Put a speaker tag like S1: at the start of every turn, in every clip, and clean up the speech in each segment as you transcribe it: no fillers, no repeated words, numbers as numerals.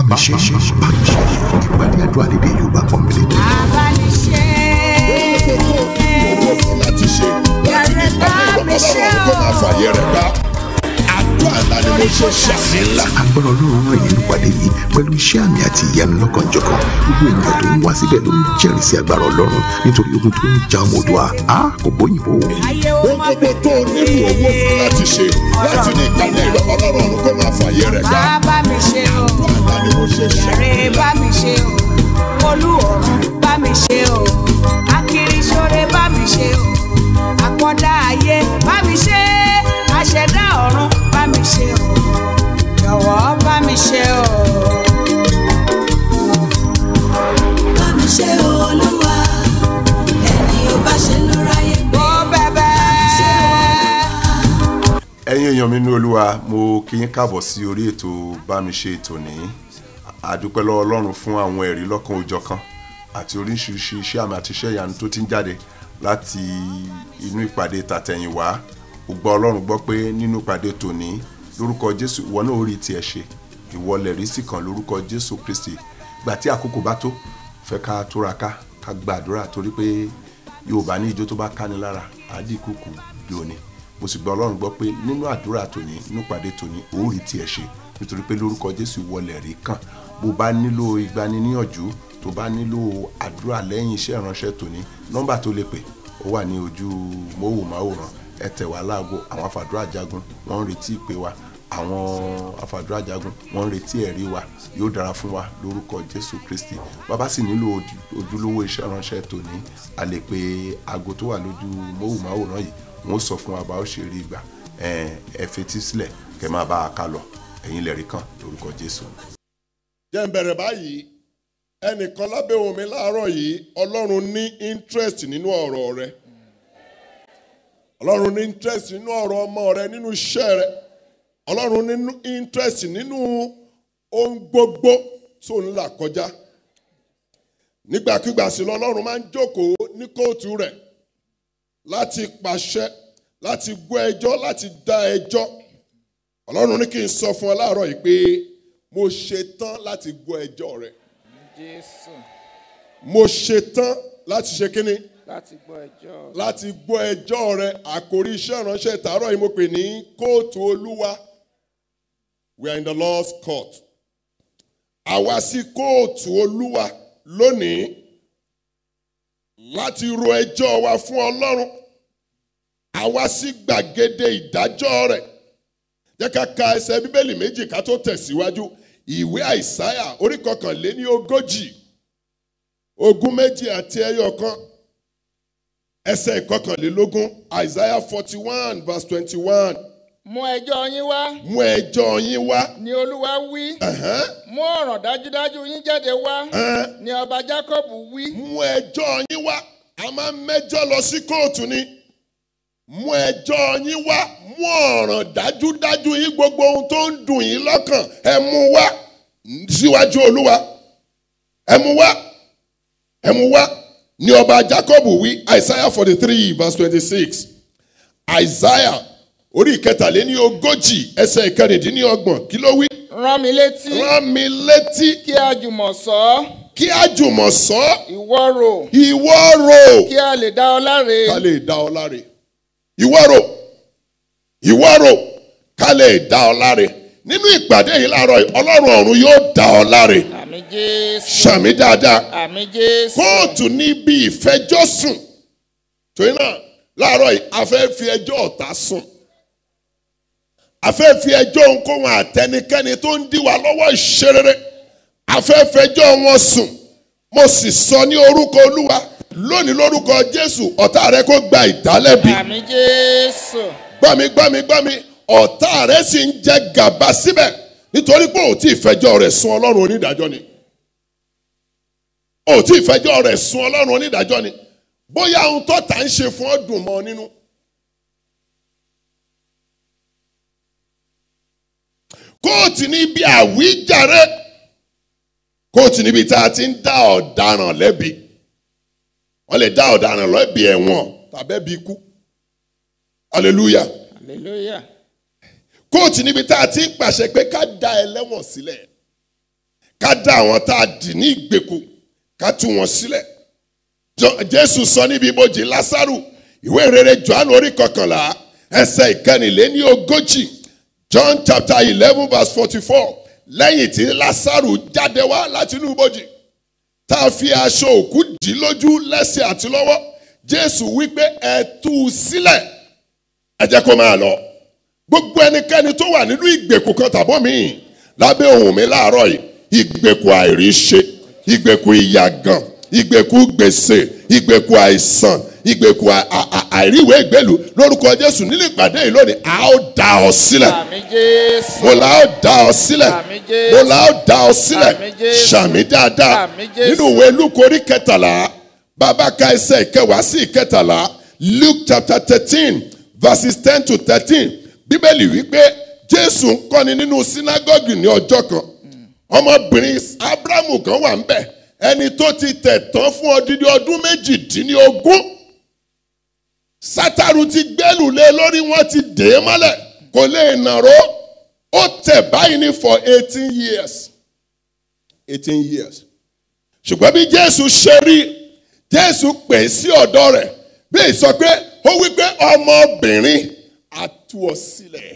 S1: mi ṣe ìpàdé àdúrà lédè Yorùbá pọ́nbélé.
S2: bá mi ṣe
S3: owó fún láti ṣe láti ní ìpàdé ìrọ̀lọ́rùn tó máa fàyè rẹ̀ gbá. Àdúrà ńlá ni mo ṣe ṣàmì ńlá.
S1: agbára Ọlọ́run ràn yín nípàdé yìí pẹ̀lú iṣẹ́ àmì àti ìyanu lọ́kànjọ̀kan. gbogbo ènìyàn tó ń wá síbẹ̀ ló ń jẹ́rìí sí agbára Ọlọ́run nítorí ogun tó ń ja ọmọ Oòduà kò bóyìnbó.
S3: Ohun gbogbo tó o nílò owó fún láti ṣe láti ní ìpàdé ìrọ̀lọ́rùn tó máa fàyè rẹ̀ gbá.
S2: bá mi ṣe o
S3: Àdúrà ńlá ni mo ṣe ṣàmì
S2: rè
S3: ńlá.
S2: bá mi ṣe o olú ọ̀run bá mi ṣe o akiriṣore bá mi ṣe o àkọ́dá ayé bá mi ṣe àṣẹdá ọ̀run bá mi ṣe o jọ̀wọ́ bá mi ṣe o.
S4: bá mi ṣe Olúwa ẹni ó bá ṣe ló ráyè gbé.
S2: ó bẹ̀bẹ̀.
S5: Ẹ̀yin èèyàn mi ní Olúwa, mo kí yín káàbọ̀ sí orí ètò bá mi ṣe ètò nìyí. Àdúpẹ́ lọ́wọ́ Ọlọ́run fún àwọn ẹ̀rí lọ́kan òjọ̀kan àti oríṣiríṣi iṣẹ́ àmì àti iṣẹ́ ìyanu tó ti ń jáde láti inú ìpàdé tàtẹ̀yìnwá. Ó gbọ́ Ọlọ́run gbọ́ pé nínú ìpàdé tòní lórúkọ Jésù ìwọ náà ó rí tiẹ̀ ṣe, ìwọ lẹ̀rí sí kan lórúkọ Jésù Kristi. Ìgbà tí àkókò bá tó fẹ́ ká túraká ká gbàdúrà torí pé Yorùbá ní ijó tó bá káni lára àdìkùkù dòní. Mo sì gbọ́ Ọlọ́run gbọ́ pé nínú àdúrà tòní nínú ìpàdé tòní ó rí tiẹ̀ ṣe nítorí pé lórúkọ Jésù ìwọ lẹ̀rí kan. Bó bá nílò ìgbaniníyànjú tó bá nílò àdúrà lẹ́yìn iṣẹ́ ìránṣẹ́ tòní, nọ́mbà tó lè pè ó wà ní ojú móhùnmáwòrán. Ẹ tẹ̀ wá láago. Àwọn afàdúrà jagun wọ́n ń retí ìpè wa, àwọn afàdúrà jagun wọ́n ń retí ẹ̀rí wa. Yóò dára fún wa lórúkọ Jésù Kristi. Bàbá sì nílò ojúlówó iṣẹ́ ìránṣẹ́ tòní, a lè pe aago tó wà lójú móhùnmáwòrán yìí, wọ́n sọ fún wa bá ó ṣe rí ìgbà. Ẹ fetí sílẹ̀ kẹ́ máa bá a ká lọ. Ẹ̀yin lẹ̀rí kan lórúkọ Jésù.
S3: Jẹ́ n bẹ̀rẹ̀ báyìí. Ẹnìkan lábẹ́ ohùn mi láàárọ̀ yìí, Ọlọ́run ní interest nínú ọ̀rọ̀ rẹ. Ọlọ́run ní interest nínú ọ̀rọ̀ ọmọ rẹ, nínú iṣẹ́ rẹ. Ọlọ́run ní interest nínú ohun gbogbo tó ń là kọjá. Nígbàkúgbà sí l'Ọlọ́run máa ń jókòó ní kóòtù rẹ̀ láti pàṣẹ, láti gbọ́ ẹjọ́, láti dá ẹjọ́. Ọlọ́run ní kí n sọ fún ọ láàárọ̀ yìí pé mo ṣetán láti gbọ́ ẹjọ́ rẹ.
S6: Jésù.
S3: Mo ṣetán láti ṣe kíni?
S6: Láti gbọ́ ẹjọ́.
S3: Láti gbọ́ ẹjọ́ rẹ. Àkòrí iṣẹ́ ìránṣẹ́ tàárọ̀ yìí mo pè ní kóòtù Olúwa. We are in the Lord's court. Àwa sí kóòtù Olúwa lónìí láti ro ẹjọ́ wa fún Ọlọ́run. Àwa sí gbàgede ìdájọ́ rẹ̀. Jẹ́ ká ka ẹsẹ̀ Bíbélì méjì ká tó tẹ̀síwájú. Ìwé Àìsáyà orí 41 ogún méjì àti ẹyọ kan ẹsẹ̀ 21. Isaiah 41 verse 21.
S6: Mú ẹjọ́ yín wá.
S3: Mú ẹjọ́ yín wá.
S6: Ni Olúwa wí. Mú ọ̀ràn dájúdájú yín jáde wá. Ni ọba Jákọ́bù wí.
S3: Mú ẹjọ́ yín wá. A máa ń mẹ́jọ́ lọ sí kóòtù ni. Mú ẹjọ́ yín wá. Mú ọ̀ràn dájúdájú yín, gbogbo ohun tó ń dùn yín lọ́kàn ẹ mú wá síwájú Olúwa. Ẹ mú wá. Ẹ mú wá. Ni ọba Jákọ́bù wí. Isaiah 43 verse 26. Isaiah orí 43 ẹsẹ̀ 29. Kí ló wí?
S6: Rán mi létí.
S3: Rán mi létí.
S6: Kí a jùmọ̀ sọ.
S3: Kí a jùmọ̀ sọ.
S6: Ìwọ rò.
S3: Ìwọ rò.
S6: Kí a lè dá ọ láre.
S3: Ká lè dá ọ láre. Ìwọ rò. Ìwọ rò. Ká lè dá ọ láre. Nínú ìpàdé yìí láàárọ̀ yìí, Ọlọ́run ọ̀run yóò dá ọ láre.
S6: Àmín Jésù.
S3: Ṣàmì dáadáa.
S6: Àmín Jésù.
S3: Kóòtù ní bí ìfẹjọ́sùn. Torí náà láàárọ̀ yìí a fẹ́ fi ẹjọ́ ọ̀tá sùn. A fẹ́ fi ẹjọ́ ohunkóhun àtẹnikẹ́ni tó ń dí wa lọ́wọ́ ìṣerere. A fẹ́ fẹjọ́ wọn sùn. Mo sì sọ ní orúkọ Olúwa lónìí lórúkọ Jésù, ọ̀tá rẹ kó gba ìdálẹ́bi.
S6: Àmín Jésù.
S3: Gbọ́ mi. Ọ̀tá rẹ sì ń jẹ gàba síbẹ̀ nítorí pé ò tí ì fẹjọ́ rẹ̀ sùn Ọlọ́run onídàájọ́ ni. Ò tí ì fẹjọ́ rẹ̀ sùn Ọlọ́run onídàájọ́ ni. Bóyá ohun tọ́ta ń ṣe fún ọ dùn mọ́ nínú. Kóòtù ní ibi àwíjàre. Kóòtù níbi tá a ti ń dá ọ̀daràn lẹ́bi. Wọ́n lè dá ọ̀daràn lẹ́bi ẹ̀wọ̀n tàbí ẹ̀bi ikú. Hallelujah.
S6: Hallelujah.
S3: Kóòtù níbi tá a ti ń pàṣẹ pé ká dá ẹlẹ́wọ̀n sílẹ̀. ká dá àwọn tá a dì ní ìgbèkùn ká tú wọn sílẹ̀. Jésù sọ níbi ibojì Lásárù, ìwé ìrere Jòhánù orí 11 ẹsẹ̀ 41. John chapter 11 verse 44. Lẹ́yìn tí Lásárù jáde wá láti inú ibojì, tá a fi aṣọ òkú dì lójú, lẹ́sẹ̀ àti lọ́wọ́, Jésù wípé ẹ tú u sílẹ̀, ẹ jẹ́ kó máa lọ. Gbogbo ẹnikẹ́ni tó wà nínú ìgbèkùn kan tàbí míì lábẹ́ ohùn mi láàárọ̀ yìí, ìgbèkùn àìríṣe, ìgbèkùn ìyàgàn, ìgbèkùn gbèsè, ìgbèkùn àìsàn, ìgbèkùn àìríwé ìgbèlú, lórúkọ Jésù nínú ìpàdé yìí lónìí a ó dá ọ sílẹ̀.
S6: Àmín Jésù.
S3: Mo la ó dá ọ sílẹ̀.
S6: Àmín Jésù.
S3: Mo la ó dá ọ sílẹ̀.
S6: Àmín Jésù.
S3: Ṣàmì dáadáa.
S6: Àmín Jésù.
S3: Nínú ìwé Lúùkù orí 13, bàbá ka ẹsẹ̀ 10 sí 13, Luke chapter 13 verses 10 to 13. Bíbélì wípé Jésù ń kọ́ni nínú sínágọ́gì ní ọjọ́ kan. Ọmọbìnrin Ábúráhámù kan wà ń bẹ̀, ẹni tó ti tẹ̀ tán fún odidi ọdún 18. Sátánù ti gbẹ́lù lé lórí, wọ́n ti dè é mọ́lẹ̀, kò lè nàró. Ó tẹ̀ báyìí ní for 18 years. 18 years. Ṣùgbọ́n bí Jésù ṣe rí, Jésù pè sí ọ̀dọ̀ rẹ̀, bí sọ pé ó wí pé ọmọbìnrin, a tú ọ sílẹ̀.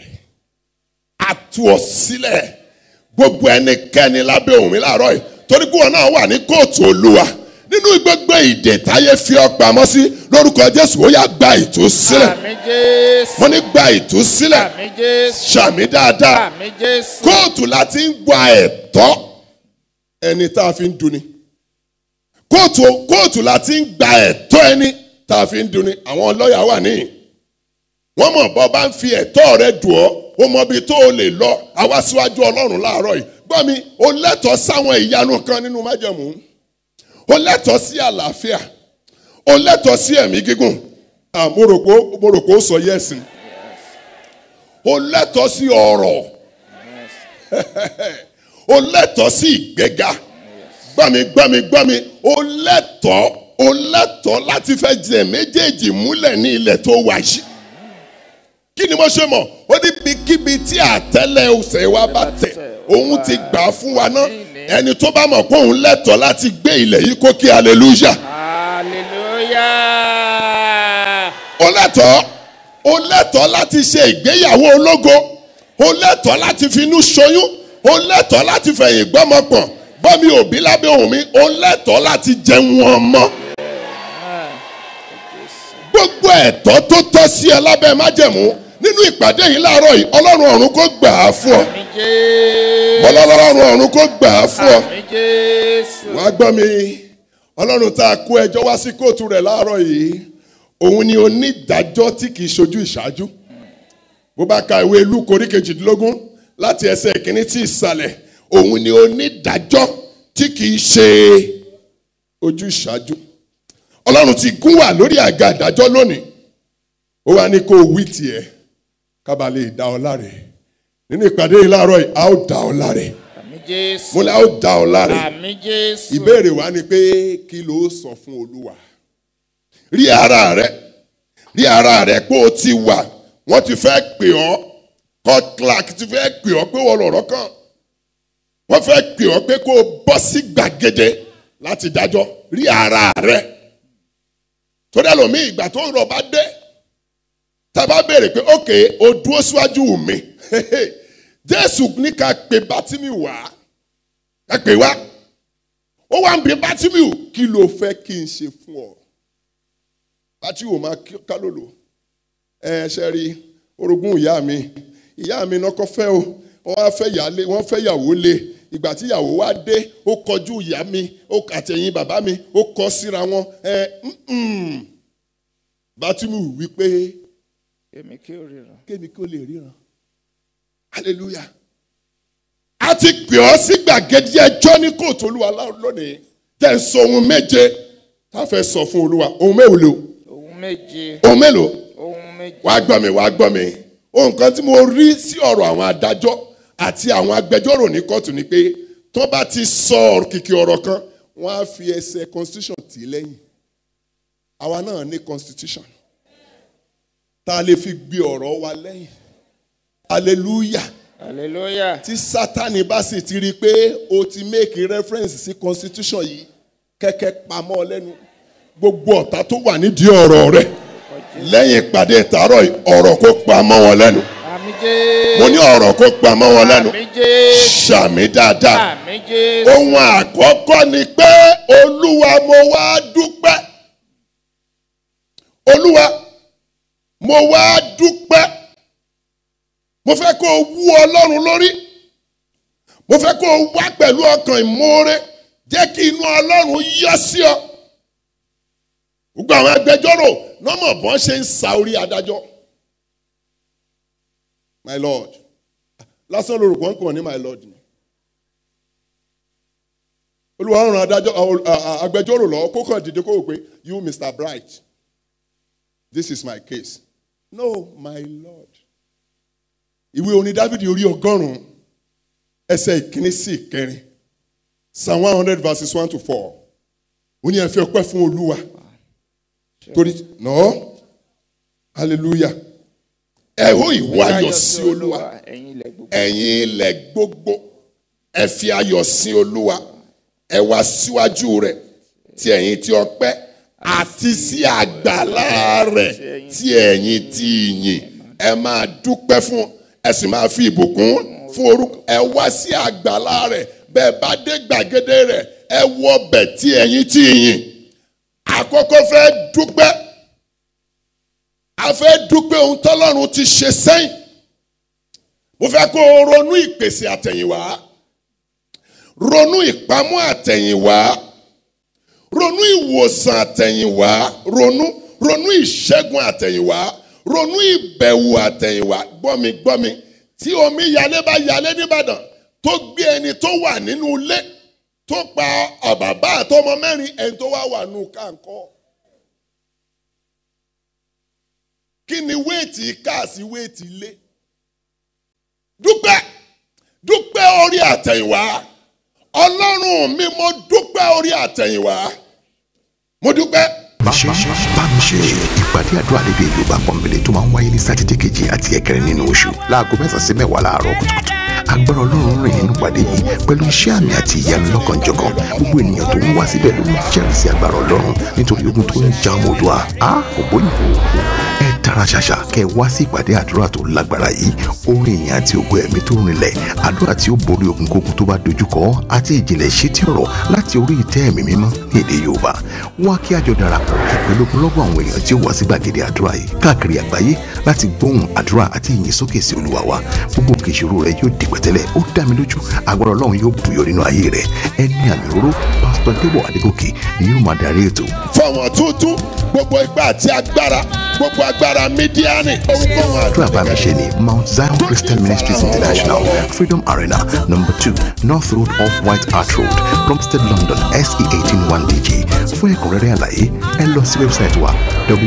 S3: A tú ọ sílẹ̀. Gbogbo ẹnikẹ́ni lábẹ́ ohùn mi láàárọ̀ yìí, torí pé wọn náà wà ní kóòtù Olúwa. Nínú gbogbo ìdè táyé fi ọ pamọ́ sí, lórúkọ Jésù ó yá gba ìtúsílẹ̀.
S6: Àmín Jésù.
S3: Mo ní gba ìtúsílẹ̀.
S6: Àmín Jésù.
S3: Ṣàmì dáadáa.
S6: Àmín Jésù.
S3: Kóòtù láti ń gba ẹ̀tọ́ ẹni tá a fi ń duni. Kóòtù láti ń gba ẹ̀tọ́ ẹni tá a fi ń duni. Àwọn lọ́ọ̀yà wà níyìn. Wọ́n mọ̀ bọ́ bá ń fi ẹ̀tọ́ rẹ dùn ọ́, ó mọ ibi tó o lè lọ. Àwa síwájú Ọlọ́run láàárọ̀ yìí. Gbọ́ mi, o lẹ́tọ̀ọ́ sáwọn ìyanu kan nínú májẹ̀mú. O lẹ́tọ̀ọ́ sí àlàáfíà. O lẹ́tọ̀ọ́ sí ẹ̀mí gígùn. Mo rò pé ó sọ yẹ́sìn. O lẹ́tọ̀ọ́ sí ọrọ̀. O lẹ́tọ̀ọ́ sí ìgbéga. Gbọ́ mi. O lẹ́tọ̀ọ́ láti fẹ́ jẹ méjèèjì múlẹ̀ ní ilẹ̀ tó wà yìí. Kí ni mo ṣe mọ̀? Ó ní ibikíbi tí àtẹ́lẹ̀ ọ̀sẹ̀ wa bá tẹ̀, òun ti gbà fún wa náà. Ẹni tó bá mọ̀ pé òun lẹ́tọ̀ọ́ láti gbé ilẹ̀ yìí kó kí hallelujah.
S6: Hallelujah.
S3: O lẹ́tọ̀ọ́ láti ṣe ìgbéyàwó ológo. O lẹ́tọ̀ọ́ láti finú ṣoyún. O lẹ́tọ̀ọ́ láti fẹ̀yìn gbọ́mọpọ̀n. Bọ́mi òbí lábẹ́ ohùn mi, o lẹ́tọ̀ọ́ láti jẹun ọmọ. Gbogbo ẹ̀tọ́ tó tọ́ sí ẹ lábẹ́ májẹ̀mú nínú ìpàdé yìí láàárọ̀ yìí, Ọlọ́run ọ̀run kó gbà á fún ọ.
S6: Àmín Jésù.
S3: Ọlọ́run ọ̀run kó gbà á fún ọ.
S6: Àmín Jésù.
S3: Wàá gbọ́ mi, Ọlọ́run tá a kó ẹjọ́ wá sí kóòtù rẹ̀ láàárọ̀ yìí, òun ni onídàájọ́ tí kìí ṣojú ìṣáájú. Bó bá ka ìwé Lúùkù orí 12 láti ẹsẹ̀ 1 sí ìsàlẹ̀, òun ni onídàájọ́ tí kìí ṣe ojú ìṣáájú. Ọlọ́run ti gún wà lórí àga ìdájọ́ lónìí. Ó wá ní kó wí tiẹ̀ kábà lè dá ọ láre. Nínú ìpàdé yìí láàárọ̀ yìí, a ó dá ọ láre.
S6: Àmín Jésù.
S3: Mo ní a ó dá ọ láre.
S6: Àmín Jésù.
S3: Ìbéèrè wa ni pé kí ló sọ fún Olúwa? Rí ara rẹ pé o ti wà. Wọ́n ti fẹ́ pè ọ́. Court clerk ti fẹ́ pè ọ́ pé wọ́n lọ̀rọ̀ kàn. Wọ́n fẹ́ pè ọ́ pé kó o bọ́ sí gbàgede láti dájọ́. Rí ara rẹ. Torí ẹlòmíì ìgbà tó rọ̀ bá dé, tá a bá béèrè pé ókè o dúró síwájú mi. Jésù ní ká pe Bátímíù wá. Ká pè wá. Ó wá ń bi Bátímíù, kí ló fẹ́ kí n ṣe fún ọ? Bátímíù máa kálòlò. Ṣe rí orogún ìyá mi náà kọ́ fẹ́ o. Wọ́n fẹ́ yàwó lé. Ìgbà tí ìyàwó wá dé, ó kọjú ìyá mi, àtẹ̀yìn bàbá mi, ó kọ síra wọn. Bátímíù wí pé
S6: Kémi kí
S3: ó lè ríran. Hallelujah. A ti pè ọ́ sí gbàgede ẹjọ́ ní kóòtù Olúwa lónìí. Jẹ́ ń sọ ohun méje tá a fẹ́ sọ fún Olúwa. Ohun mélòó?
S6: Ohun méje.
S3: Ohun mélòó?
S6: Ohun méje.
S3: Wàá gbọ́ mi. Ohun kan tí mo rí sí ọ̀rọ̀ àwọn adájọ́ àti àwọn agbẹjọ́rò ní kóòtù ni pé tó bá ti sọ kìkì ọ̀rọ̀ kan, wọ́n á fi ẹsẹ̀ constitution tì í lẹ́yìn. Àwa náà ní constitution tá a lè fi gbé ọ̀rọ̀ wa lẹ́yìn. Hallelujah.
S6: hallelujah.
S3: tí Sátánì bá sì ti rí i pé o ti make reference sí constitution yìí kẹ́kẹ́ pamọ́ lẹ́nu gbogbo ọ̀tá tó wà nídìí ọ̀rọ̀ rẹ̀ lẹ́yìn ìpàdé ìtàárọ̀ yìí ọ̀rọ̀ kó pamọ́ wọn lẹ́nu.
S6: Àmín Jésù.
S3: mo ní ọ̀rọ̀ kó pamọ́ wọn lẹ́nu.
S6: Àmín Jésù.
S3: ṣàmì dáadáa.
S6: Àmín Jésù.
S3: ohun àkọ́kọ́ ni pé Olúwa mo wá dúpẹ́. Olúwa mo wá dúpẹ́. Mo fẹ́ kó o wú Ọlọ́run lórí. Mo fẹ́ kó o wá pẹ̀lú ọkàn ìmoore. Jẹ́ kí inú Ọlọ́run yọ sí ọ. Gbogbo àwọn agbẹjọ́rò nọ́mọ̀ bọ́n ṣe ń sa orí adájọ́. My Lord. Lásán lórúkọ ń kàn ní my Lord. Olúwa rán agbẹjọ́rò lọ́wọ́ kó kàn dìde kó o pé you Mr. Bright, this is my case. No, my Lord. Ìwé orin Dáfídì orí 100 ẹsẹ̀ ìkíní sí ìkẹrin. Psalm 100 verses 1 to 4. Ó ní ẹ fi ọpẹ́ fún Olúwa. Torí no, hallelujah. Ẹ hó ìwọ ayọ̀ sí Olúwa. Ẹ̀yin ilẹ̀ gbogbo. Ẹ fi ayọ̀ sí Olúwa. Ẹ wá síwájú rẹ̀ tí ẹ̀yin ti ọpẹ́ àti sí àgbàlá rẹ̀ tí ẹ̀yin ti ìyìn. Ẹ máa dúpẹ́ fún, ẹ sì máa fi ìbùkún fún orúkọ. Ẹ wá sí àgbàlá rẹ̀, bẹ́ẹ̀ bá dé gbàgede rẹ̀, ẹ wọ bẹ̀ tí ẹ̀yin ti ìyìn. Àkọ́kọ́ fẹ́ dúpẹ́. A fẹ́ dúpẹ́ ohun tọ́lọ́run ti ṣe sẹ́yìn. Mo fẹ́ kó o ronú ìpèsè àtẹ̀yìnwá. Ronú ìpamọ́ àtẹ̀yìnwá. Ronú ìwòsàn àtẹ̀yìnwá. Ronú ìṣẹ́gun àtẹ̀yìnwá. Ronú ìbẹ̀wò àtẹ̀yìnwá. Gbọ́mi. Tí omi yalé bá yalé nìbàdàn tó gbé ẹni tó wà nínú ilé tó pa bàbá àtọmọ mẹ́rin ẹni tó wà nù káńkọ́. Kí ni wéètì káàsì wéètì ilé? Dúpẹ́ orí àtẹ̀yìnwá. Ọlọ́run mi mo dúpẹ́ orí àtẹ̀yìnwá. Mo dúpẹ́.
S1: Bámiṣe ìpàdé àdúrà lédè Yorùbá pọ̀nbélé tó máa ń wáyé ní sátidé kejì àti ẹ̀kẹrin nínú oṣù láago 9 sí 10 láàárọ̀ kùtùkùtù. Agbára Ọlọ́run rìn nínú ìpàdé yìí pẹ̀lú iṣẹ́ àmì àti ìyanu lọ́kànjọ̀kan. Gbogbo ènìyàn tó ń wá síbẹ̀ ló ń jẹ́rìí sí agbára Ọlọ́run nítorí ogun tó ń ja ọmọ Oòduà kò bóyìnbó. Ẹ tara ṣàṣà kẹ́ wá sí ìpàdé àdúrà tó lágbára yìí. Orin ìyìn àti ògo ẹ̀mí tó rinlẹ̀, àdúrà tí ó borí ogunkógun tó bá dojúkọ àti ìjìnlẹ̀ ìṣítí ọ̀rọ̀ láti orí ìtẹ́ ẹ̀mí mímọ́ ní èdè Yorùbá. Wá kí a jọ darapọ̀ pẹ̀lú ogunlọ́gọ̀ àwọn èèyàn tí ó wá sí gbàgede àdúrà yìí káàkiri àgbáyé láti gbóhùn àdúrà àti ìyìn sókè sí Olúwa wa. Gbogbo òkè ìṣòro rẹ yóò di pẹ̀tẹ́lẹ̀. Ó dá mi lójú agbára Ọlọ́run yóò bùyọ nínú ayé rẹ. Ẹni àmì òróró Pásítọ̀ Débọ̀ Adégòkè ni yóò máa darí ètò.
S3: Fọwọ́n tuntun gbogbo ipá àti agbára gbogbo agbára mídíánì.
S1: Àdúrà Bámiṣe ní Mount Zion Christian Ministries International, Freedom Arena, number 2, North Road off White Hart Road, Plumstead, London, SE 181DG. Fún ẹ̀kúnrẹ́rẹ́ àlàyé, ẹ lọ sí wẹ́bsáìtì wa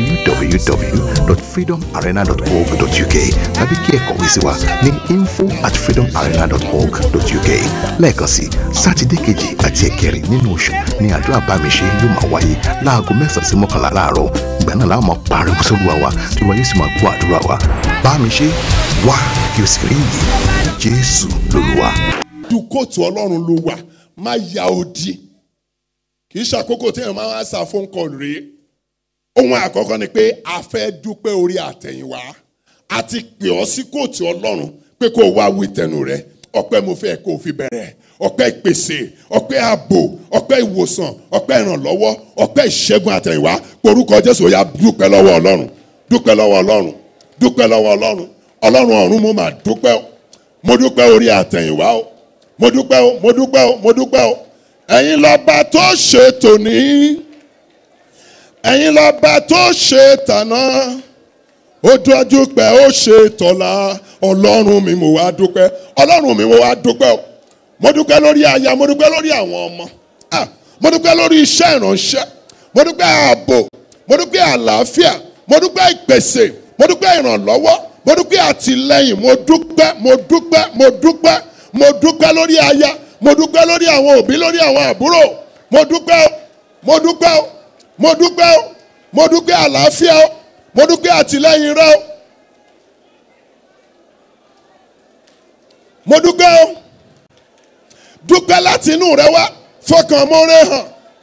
S1: www.freedomarena.org.uk tàbí kí ẹ kọ̀wé sí wa ní info@freedomarena.org.uk. Lẹ́ẹ̀kan sí, Sátidé kejì àti ẹ̀kẹrin nínú oṣù ni àdúrà Bámiṣe yóò máa wáyé láago 9 sí 11 láàárọ̀. Ìgbà náà láwọn máa pariwo sóluwa wa tí wọ́n yóò sì máa gbọ́ àdúrà wa. Bámiṣe wá kí o sì rí iyì. Jésù lolúwa.
S3: Ju kóòtù Ọlọ́run ló wà, má ya odi. Kì í ṣàkókò tí èèyàn máa ń sa phone call rèé. Ohun àkọ́kọ́ ni pé a fẹ́ dúpẹ́ orí àtẹ̀yìnwá. A ti pè ọ́ sí kóòtù Ọlọ́run pé kó o wá wí tẹnu rẹ̀. Ọpẹ́ mo fẹ́ kó o fi bẹ̀rẹ̀. Ọpẹ́ ìpèsè, ọpẹ́ ààbò, ọpẹ́ ìwòsàn, ọpẹ́ ìrànlọ́wọ́, ọpẹ́ ìṣẹ́gun àtẹ̀yìnwá. Porúkọ Jésù ó yá dúpẹ́ lọ́wọ́ Ọlọ́run. Dúpẹ́ lọ́wọ́ Ọlọ́run. Dúpẹ́ lọ́wọ́ Ọlọ́run. Ọlọ́run ọ̀run mo máa dúpẹ́ o. Mo dúpẹ́ orí àtẹ̀yìnwá o. Mo dúpẹ́ o, mo dúpẹ́ o, mo dúpẹ́ o. Ẹ̀yin lọ́ba tó ṣe tòní. Ẹ̀yin lọ́ba tó ṣe tàná. Ó dájú pé ó ṣe tọ̀la. Ọlọ́run mi mo wá dúpẹ́. Ọlọ́run mi mo wá dúpẹ́ o. Mo dúpẹ́ lórí aya, mo dúpẹ́ lórí àwọn ọmọ. Mo dúpẹ́ lórí iṣẹ́ ìránṣẹ́. Mo dúpẹ́ ààbò. Mo dúpẹ́ àlàáfíà. Mo dúpẹ́ ìpèsè. Mo dúpẹ́ ìrànlọ́wọ́. Mo dúpẹ́ àtìlẹ́yìn. Mo dúpẹ́, mo dúpẹ́, mo dúpẹ́. Mo dúpẹ́ lórí aya. Mo dúpẹ́ lórí àwọn òbí, lórí àwọn àbúrò. Mo dúpẹ́ o. Mo dúpẹ́ o. Mo dúpẹ́ o. Mo dúpẹ́ àlàáfíà o. Mo dúpẹ́ àtìlẹ́yìn rẹ o. mo dúpẹ́ o dúpẹ́ láti inú rẹ wá fọkàn mọ́rẹ́ hàn.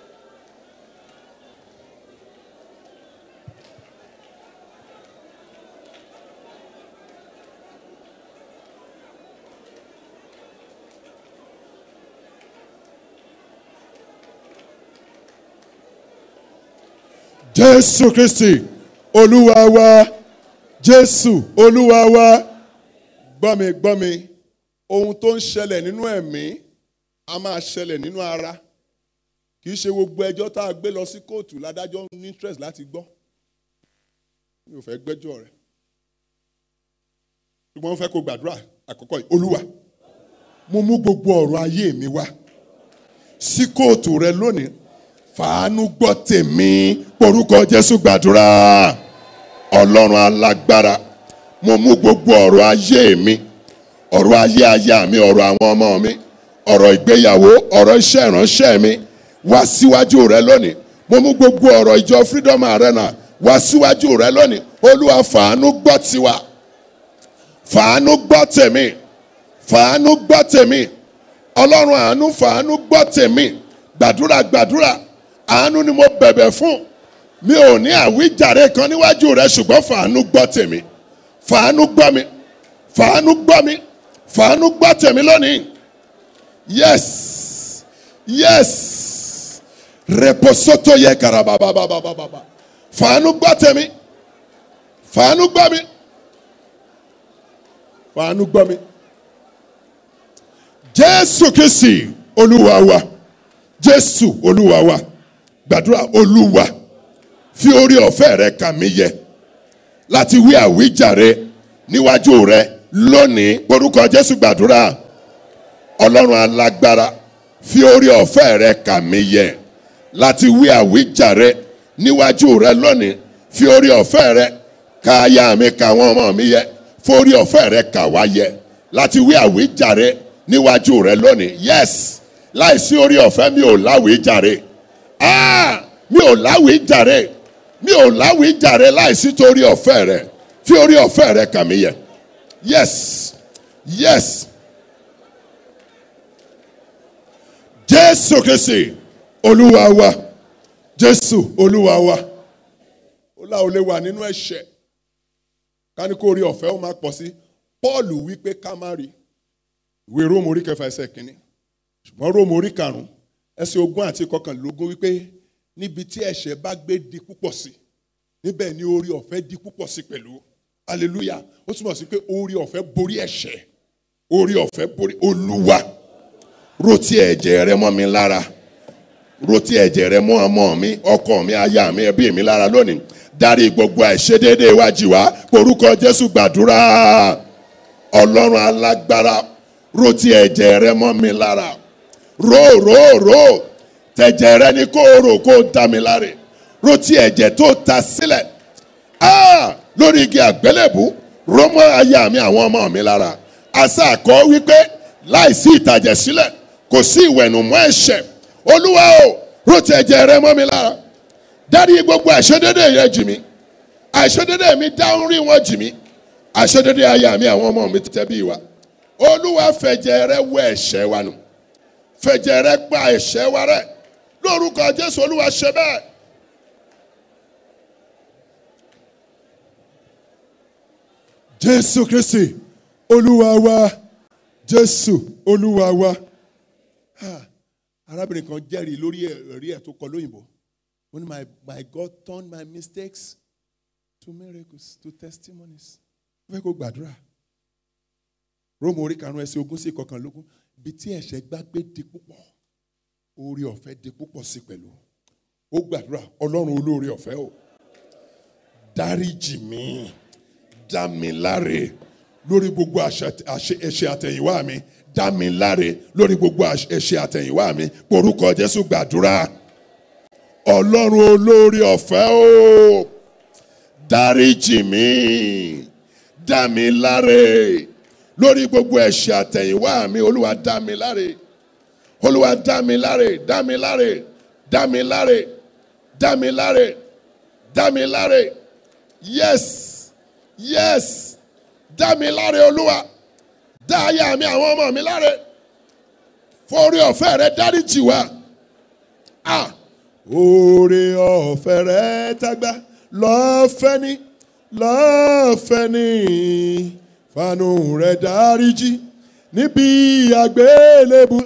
S3: Jésù Kristi Olúwa wa, Jésù Olúwa wa. Gbọ́ mi, ohun tó ń ṣẹlẹ̀ nínú ẹ̀mí a máa ṣẹlẹ̀ nínú ara. Kì í ṣe gbogbo ẹjọ́ tá a gbé lọ sí kóòtù ládájọ́ ní interest láti gbọ́. Mi ò fẹ́ gbẹ́jọ́ rẹ̀. Ṣùgbọ́n mo fẹ́ kó gbàdúrà àkọ́kọ́ yìí. Olúwa, mo mú gbogbo ọ̀rọ̀ ayé mi wá sí kóòtù rẹ lónìí. Fàánú gbọ́ tèmi, porúkọ Jésù gbàdúrà. Ọlọ́run alágbára, mo mú gbogbo ọ̀rọ̀ ayé mi, ọ̀rọ̀ ayé aya mi, ọ̀rọ̀ àwọn ọmọ mi, ọ̀rọ̀ ìgbéyàwó, ọ̀rọ̀ iṣẹ́ ìránṣẹ́ mi wá síwájú rẹ lónìí. Mo mú gbogbo ọ̀rọ̀ ìjọ Freedom Arena wá síwájú rẹ lónìí. Olúwa, fàánú gbọ́ tiwa, fàánú gbọ́ tèmi, fàánú gbọ́ tèmi. Ọlọ́run àánú, fàánú gbọ́ tèmi. Gbàdúrà. Àánú ni mo bẹ̀bẹ̀ fún. Mi ò ní àwíjàre kan níwájú rẹ, ṣùgbọ́n fàánú gbọ́ tèmi. Fàánú gbọ́ mi. Fàánú gbọ́ mi. Fàánú gbọ́ tèmi lónìí. Yes. Reposoto ye karabababababa. Fàánú gbọ́ tèmi. Fàánú gbọ́ mi. Fàánú gbọ́ mi. Jésù Kristi Olúwa wa. Jésù Olúwa wa. Gbàdúrà. Olúwa, fi orí ọ̀fẹ́ rẹ kà mí yẹ láti wí àwíjàre níwájú rẹ lónìí. Orúkọ Jésù gbàdúrà. Ọlọ́run alágbára, fi orí ọ̀fẹ́ rẹ kà mí yẹ láti wí àwíjàre níwájú rẹ lónìí. Fi orí ọ̀fẹ́ rẹ kà aya mi, kà àwọn ọmọ mi yẹ. Fi orí ọ̀fẹ́ rẹ kà wá yẹ láti wí àwíjàre níwájú rẹ lónìí. Yes, láìsí orí ọ̀fẹ́ mi ò láwíjàre. Mi ò láwíjàre. Mi ò láwíjàre láìsí torí ọ̀fẹ́ rẹ. Fi orí ọ̀fẹ́ rẹ kà mí yẹ. Yes. Jésù Kristi Olúwa wa. Jésù Olúwa wa. Ó lá olè wà nínú ẹ̀ṣẹ̀. Ká ní kó orí ọ̀fẹ́ ó máa pọ̀ sí. Paul wí pé ká má rí. Ìwé Róòmù orí 9 ẹsẹ̀ 1. Ṣùgbọ́n Róòmù orí 5 ẹsẹ̀ 20 àti 21 wípé níbi tí ẹ̀ṣẹ̀ bá gbé di púpọ̀ sí, níbẹ̀ ni orí ọ̀fẹ́ di púpọ̀ sí pẹ̀lú. Hallelujah. Ó túmọ̀ sí pé orí ọ̀fẹ́ borí ẹ̀ṣẹ̀. Orí ọ̀fẹ́ borí. Olúwa, ró ti ẹ̀jẹ̀ rẹ mọ́ mi lára. Ró ti ẹ̀jẹ̀ rẹ mọ́ ọmọ mi, ọkọ mi, aya mi, ẹbí mi lára lónìí. Dárí gbogbo àìṣedéédéé wa jì wá. Orúkọ Jésù gbàdúrà. Ọlọ́run alágbára, ró ti ẹ̀jẹ̀ rẹ mọ́ mi lára. Ró. Tẹ̀jẹ̀ rẹ ni kó rò kó dá mi láre. Ró ti ẹ̀jẹ̀ tó ta sílẹ̀. Lórí igi àgbélébù, ró mọ́ aya mi, àwọn ọmọ mi lára. Àṣà kọ́ wípé láìsí ìtàjẹ̀ sílẹ̀ kò sí ìwẹ̀nùmọ́ ẹ̀ṣẹ̀. Olúwa o, ró ti ẹ̀jẹ̀ rẹ mọ́ mi lára. Dárí gbogbo àìṣedéédéé yẹn jì mí. Àìṣedéédéé mi dáhùn rí wọn jì mí. Àìṣedéédéé aya mi, àwọn ọmọ mi tẹ́ bí wa. Olúwa, fẹ̀jẹ̀ rẹ wẹ̀ ẹ̀ṣẹ̀ wa nù. Fẹ̀jẹ̀ rẹ pa ẹ̀ṣẹ̀ wa rẹ́. Lórúkọ Jésù, Olúwa ṣe bẹ́ẹ̀. Jésù Kristi Olúwa wa. Jésù Olúwa wa. Arábìnrin kan jẹ́rìí lórí ẹ̀rí ẹ̀ tó kọ lóyìnbó. Ó ní my God turned my mistakes to miracles, to testimonies. Ó fẹ́ kó gbàdúrà. Róòmù orí 5 ẹsẹ̀ 20 sí 21. Bí tí ẹ̀ṣẹ̀ gbàgbé di púpọ̀, orí ọ̀fẹ́ di púpọ̀ sí pẹ̀lú. Ó gbàdúrà. Ọlọ́run olóore ọ̀fẹ́ o, dáríjì mí, dá mi láre lórí gbogbo ẹ̀ṣẹ̀ àtẹ̀yìnwá mi. Dá mi láre lórí gbogbo ẹ̀ṣẹ̀ àtẹ̀yìnwá mi. Orúkọ Jésù gbàdúrà. Ọlọ́run olóore ọ̀fẹ́ o, dáríjì mí, dá mi láre lórí gbogbo ẹ̀ṣẹ̀ àtẹ̀yìnwá mi. Olúwa, dá mi láre. Olúwa, dá mi láre, dá mi láre, dá mi láre, dá mi láre, dá mi láre. Yes, dá mi láre Olúwa. dá aya mi àwọn ọmọ mi láre forí ọ̀fẹ́ rẹ dáríjì wá. Oore ọ̀fẹ́ rẹ tágbá lọ́fẹ́ ní fàánú rẹ dáríjì níbi àgbélébù.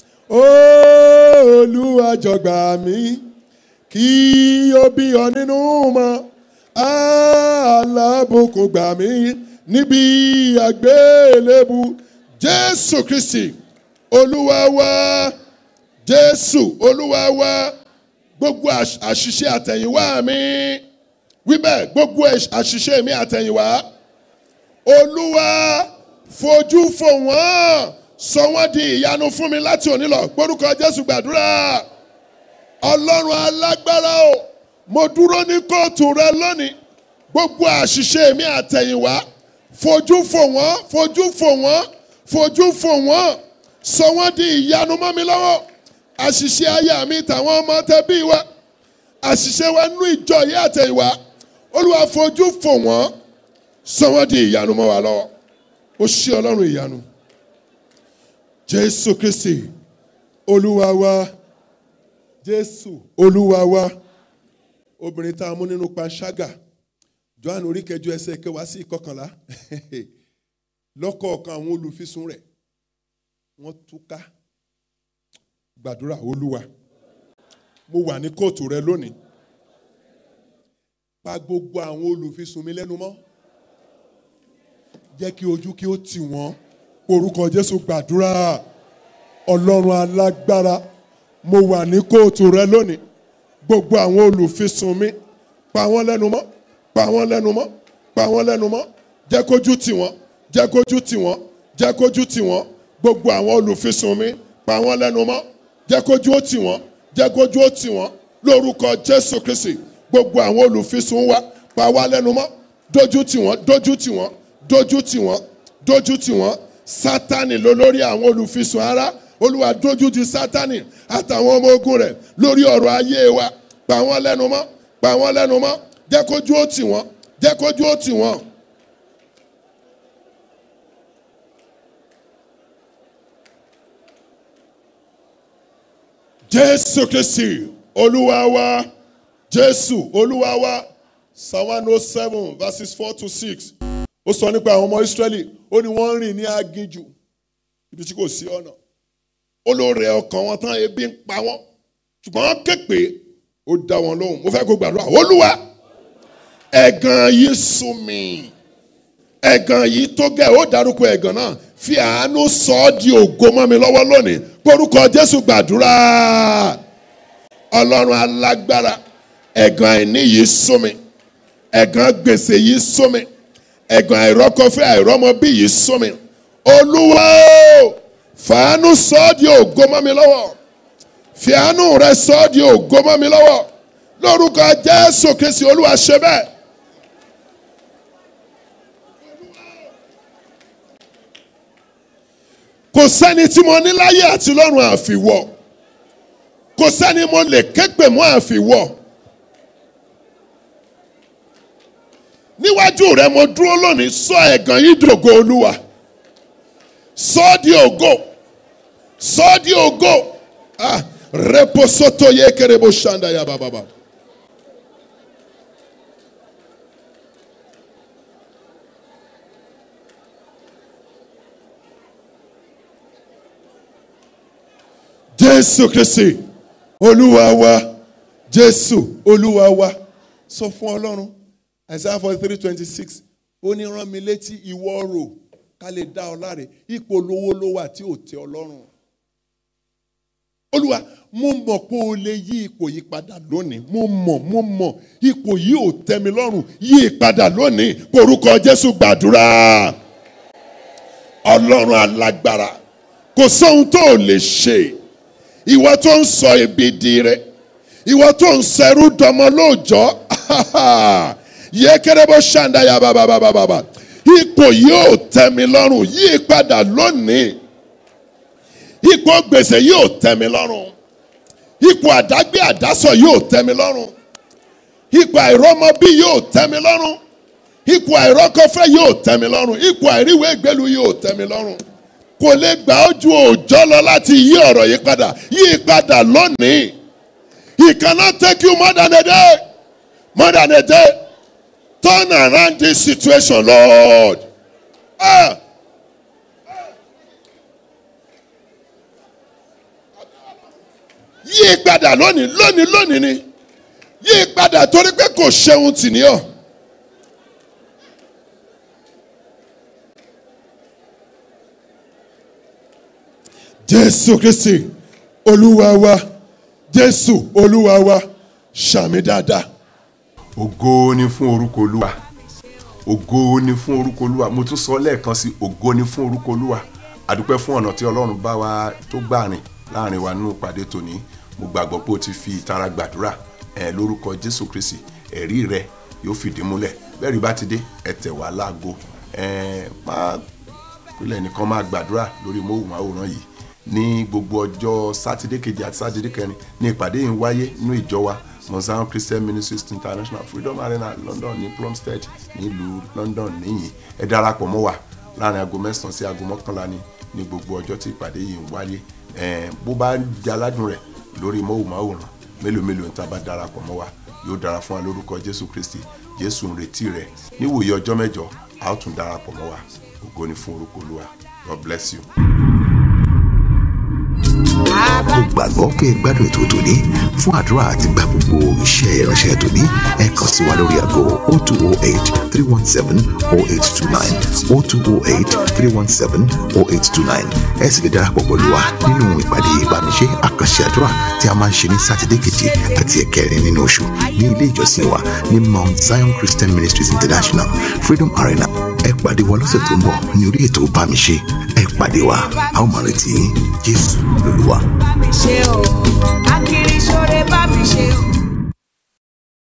S3: Olúwa jọ̀gbà mi kí o bí ọ nínú mọ́, alábùkún gbà mí níbi àgbélébù. Jésù Kristi Olúwa wa, Jésù Olúwa wa. Gbogbo àṣìṣe àtẹ̀yìnwá mi wíbẹ̀, gbogbo àṣìṣe mi àtẹ̀yìnwá, Olúwa fojú fò wọ́n, sọ wọ́n di ìyanu fún mi láti òní lọ. Gbórúkọ Jésù gbàdúrà. Ọlọ́run alágbára o, mo dúró ní kóòtù rẹ lónìí. Gbogbo àṣìṣe mi àtẹ̀yìnwá, fojú fò wọ́n, fojú fò wọ́n, fojú fò wọ́n, sọ wọ́n di ìyanu mọ́ mi lọ́wọ́. Àṣìṣe aya mi tàwọn ọmọ tẹbí wa, àṣìṣe wa nú ìjọ yìí àtẹ̀yìnwá, Olúwa fojú fò wọ́n, sọ wọ́n di ìyanu mọ́ wa lọ́wọ́. Ó ṣé Ọlọ́run ìyanu. Jésù Kristi Olúwa wa, Jésù Olúwa wa. Obìnrin tá a mú nínú panṣágà, Jòhánù orí kẹjọ ẹsẹ̀ kẹwàá sí ìkọkànlá. Lọ́kọ̀ọ̀kan àwọn olùfisùn rẹ̀ wọ́n túká. Gbàdúrà. Olúwa, mo wà ní kóòtù rẹ lónìí. Pa gbogbo àwọn olùfisùn mi lẹ́nu mọ́. Jẹ́ kí ojú kí ó tì wọ́n. Orúkọ Jésù gbàdúrà. Ọlọ́run alágbára, mo wà ní kóòtù rẹ lónìí. Gbogbo àwọn olùfisùn mi, pa wọ́n lẹ́nu mọ́, pa wọ́n lẹ́nu mọ́, pa wọ́n lẹ́nu mọ́. Jẹ́ kójú tì wọ́n, jẹ́ kójú tì wọ́n, jẹ́ kójú tì wọ́n. Gbogbo àwọn olùfisùn mi, pa wọ́n lẹ́nu mọ́. Jẹ́ kójú ó tì wọ́n, jẹ́ kójú ó tì wọ́n. Lórúkọ Jésù Kristi, gbogbo àwọn olùfisùn wa, pa wá lẹ́nu mọ́. Dójú tì wọ́n, dójú tì wọ́n, dójú tì wọ́n, dójú tì wọ́n. Sátánì ló lórí àwọn olùfisùn ara. Olúwa dójú ti Sátánì àtàwọn ọmọ ogun rẹ̀ lórí ọ̀rọ̀ ayé wa. Pa wọ́n lẹ́nu mọ́, pa wọ́n lẹ́nu mọ́. Jẹ́ kójú ó tì wọ́n, jẹ́ kójú ó tì wọ́n. Jésù Kristi Olúwa wa, Jésù Olúwa wa. Psalm 107 verses 4-6. Ó sọ nípa àwọn ọmọ Ísírẹ́lì. Ó ní wọ́n rìn ní aginjù ibi tí kò sí ọ̀nà. Ó ló rẹ ọkàn wọn tán, ebi ń pa wọ́n. Ṣùgbọ́n wọ́n ké pè, ó dá wọn lóhùn. Mo fẹ́ kó gbàdúrà. Olúwa, ẹ̀gàn yìí sú mi. Ẹ̀gàn yìí tó gẹ̀. Ó dárúkọ ẹ̀gàn náà. Fi àánú sọ ọ́ di ògo mọ́ mi lọ́wọ́ lónìí. Orúkọ Jésù gbàdúrà. Ọlọ́run alágbára, ẹ̀gàn àìní yìí sú mi. Ẹ̀gàn gbèsè yìí sú mi. Ẹ̀gàn àìrọ́kọfẹ́ àìrọ́mọbí yìí sú mi. Olúwa, fàánú sọ ọ́ di ògo mọ́ mi lọ́wọ́. Fi àánú rẹ sọ ọ́ di ògo mọ́ mi lọ́wọ́. Lórúkọ Jésù Kristi Olúwa ṣe bẹ́ẹ̀. Kò sẹ́ni tí mo ní láyé àti lọ́run àfiwọ́. Kò sẹ́ni mo lè ké pè mọ́ àfiwọ́. Níwájú rẹ mo dúró lónìí, sọ ẹ̀gàn yìí dògo Olúwa. Sọ ọ́ di ògo. Sọ ọ́ di ògo. Reposoto ye kerebo shanda ya baba. Jésù Kristi Olúwa wa, Jésù Olúwa wa. Sọ fún Ọlọ́run. Isaiah 43:26. Ó ní rán mi létí ìwọ rò ká lè dá ọ láre. Ipò lówó ló wà tí ò tẹ́ Ọlọ́run. Olúwa, mo mọ̀ pé o lè yí ipò yìí padà lónìí. Mo mọ̀ ipò yìí ò tẹ́ mi lọ́rùn. Yí padà lónìí. Orúkọ Jésù gbàdúrà. Ọlọ́run alágbára, kò sóhun tó lè ṣe. Ìwọ tó ń sọ ibi di rẹ, ìwọ tó ń ṣẹrú dọmọ lóòjọ́. Yékérébó ṣàǹdà ya bàbà. Ipò yìí ò tẹ́ mi lọ́rùn. Yí padà lónìí. Ipò gbèsè yóò tẹ́ mi lọ́rùn. Ipò àdágbé àdásọ yóò tẹ́ mi lọ́rùn. Ipò àìrọ́mọbí yóò tẹ́ mi lọ́rùn. Ipò àìrọ́kọfẹ́ yóò tẹ́ mi lọ́rùn. Ipò àìríwé ìgbélu yóò tẹ́ mi lọ́rùn. kò lè gbà ó ju òòjọ́ lọ láti yí ọ̀rọ̀ yìí padà. Yí padà lónìí. He cannot take you more than a day. More than a day. Turn around this situation, Lord. Yí padà lónìí ni. Yí padà torí pé kò ṣeun tì ní ọ. Jésù Kristi Olúwa wa. Jésù Olúwa wa. Ṣàmì dáadáa.
S5: Ògo ni fún orúkọ Olúwa. Ògo ni fún orúkọ Olúwa. Mo tún sọ lẹ́ẹ̀kan sí, ògo ni fún orúkọ Olúwa. Àdúpẹ́ fún ọ̀nà tí Ọlọ́run bá wa tó gbà rìn láàrin wa nínú ìpàdé tòní. Mo gbàgbọ́ pé o ti fi ìtara gbàdúrà lórúkọ Jésù Kristi. Ẹ̀rí rẹ yóò fìdí múlẹ̀. Bẹ́ẹ̀rí bá ti dé, ẹ tẹ̀ wá láago. Máa pílẹ̀ nìkan máa gbàdúrà lórí móhùnmáwòrán yìí ní gbogbo ọjọ́ sátidé kejì àti sátidé kẹrin ní ìpàdé yìí ń wáyé nínú ìjọ wa Mount Zion Christian Ministries International Freedom Arena London ní Plumstead nílùú London níyìn. Ẹ darapọ̀ mọ́ wa láàrin aago 9 sí aago 11 ní gbogbo ọjọ́ tí ìpàdé yìí ń wáyé. Bó bá di aládùn rẹ̀ lórí móhùnmáwòrán mélòó ń tá bá darapọ̀ mọ́ wa yóò dára fún wa lórúkọ Jésù Kristi. Jésù ń retí rẹ̀ níwòye ọjọ́ mẹ́jọ a ó tún darapọ̀ mọ́ wa. Ògo ni fún orúkọ Olúwa. God bless you.
S1: Mo gbàgbọ́ pé ẹ gbádùn ètò tòní. Fún àdúrà àti gba gbogbo iṣẹ́ ìránṣẹ́ tòní, ẹ kàn sí wa lórí aago 0208-317-0829 0208-317-0829. Ẹ sì lè darapọ̀ pẹ̀lú wa nínú ìpàdé ìbánisẹ́ àkànṣe àdúrà tí a máa ń ṣe ní sátidé kejì àti ẹ̀kẹrin nínú oṣù ní ilé ìjọsìn wa ní Mount Zion Christian Ministries International Freedom Arena. Ẹ pàdé wa lọ́sẹ̀ tó ń bọ̀ ní orí ètò Bámiṣe. Ẹ pàdé wa, a ó máa retí yín. Jésù lolúwa.
S2: Bámiṣe o.